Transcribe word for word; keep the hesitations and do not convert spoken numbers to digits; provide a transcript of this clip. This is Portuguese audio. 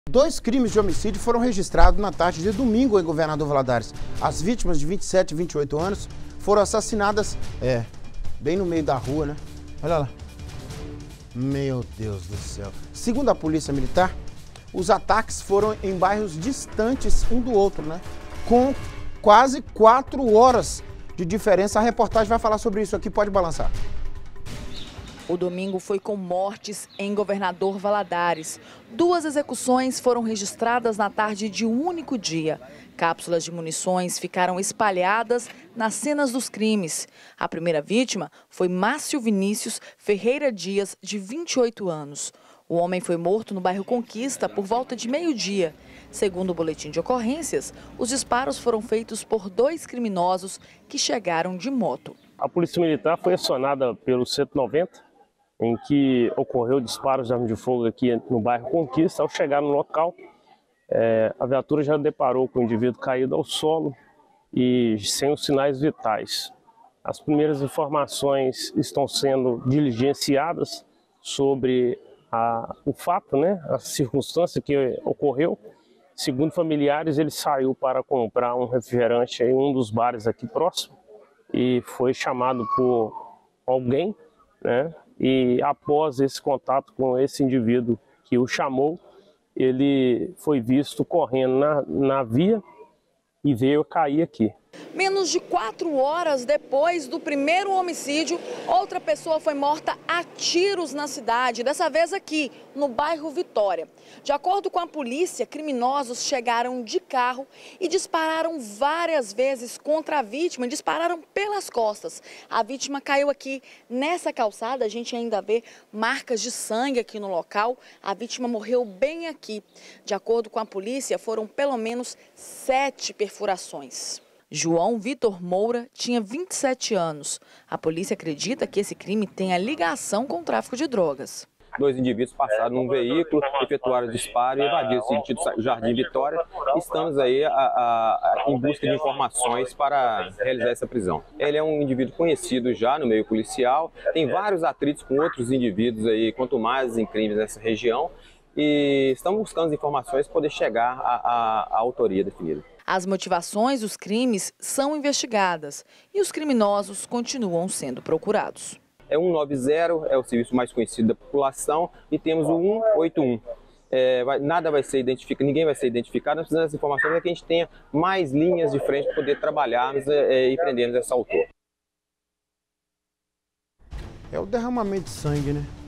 Dois crimes de homicídio foram registrados na tarde de domingo em Governador Valadares. As vítimas de vinte e sete e vinte e oito anos foram assassinadas, é, bem no meio da rua, né? Olha lá. Meu Deus do céu. Segundo a Polícia Militar, os ataques foram em bairros distantes um do outro, né? Com quase quatro horas de diferença. A reportagem vai falar sobre isso aqui, pode balançar. O domingo foi com mortes em Governador Valadares. Duas execuções foram registradas na tarde de um único dia. Cápsulas de munições ficaram espalhadas nas cenas dos crimes. A primeira vítima foi Márcio Vinícius Ferreira Dias, de vinte e oito anos. O homem foi morto no bairro Conquista por volta de meio-dia. Segundo o boletim de ocorrências, os disparos foram feitos por dois criminosos que chegaram de moto. A Polícia Militar foi acionada pelo cento e noventa, em que ocorreu disparos de arma de fogo aqui no bairro Conquista. Ao chegar no local, é, a viatura já deparou com o indivíduo caído ao solo e sem os sinais vitais. As primeiras informações estão sendo diligenciadas sobre a, o fato, né, a circunstância que ocorreu. Segundo familiares, ele saiu para comprar um refrigerante em um dos bares aqui próximo e foi chamado por alguém, né? E após esse contato com esse indivíduo que o chamou, ele foi visto correndo na, na via e veio cair aqui. Menos de quatro horas depois do primeiro homicídio, outra pessoa foi morta a tiros na cidade, dessa vez aqui, no bairro Vitória. De acordo com a polícia, criminosos chegaram de carro e dispararam várias vezes contra a vítima, dispararam pelas costas. A vítima caiu aqui nessa calçada, a gente ainda vê marcas de sangue aqui no local. A vítima morreu bem aqui. De acordo com a polícia, foram pelo menos sete perfurações. João Vitor Moura tinha vinte e sete anos. A polícia acredita que esse crime tenha ligação com o tráfico de drogas. Dois indivíduos passaram num veículo, efetuaram o disparo e evadiram sentido Jardim Vitória. Estamos aí a, a, a, em busca de informações para realizar essa prisão. Ele é um indivíduo conhecido já no meio policial, tem vários atritos com outros indivíduos aí, quanto mais em crimes nessa região. E estamos buscando informações para poder chegar à, à, à autoria definida. As motivações dos crimes são investigadas e os criminosos continuam sendo procurados. É cento e noventa, é o serviço mais conhecido da população, e temos o cento e oitenta e um. É, vai, nada vai ser identificado, ninguém vai ser identificado. Nós precisamos dessas informações para que a gente tenha mais linhas de frente para poder trabalharmos é, e prendermos esse autor. É o derramamento de sangue, né?